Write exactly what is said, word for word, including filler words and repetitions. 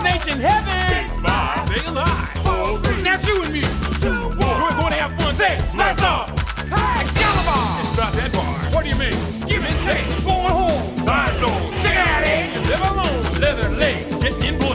Destination heaven. Six, five, Stay alive. four, three, Now shooting me. two, one. We're going to have fun. Say, blast off. Excalibur. It's about that bar. What do you mean? Give me take. Going home. Side zone. Check it out, eh? Live alone. Leather legs. Getting in blood.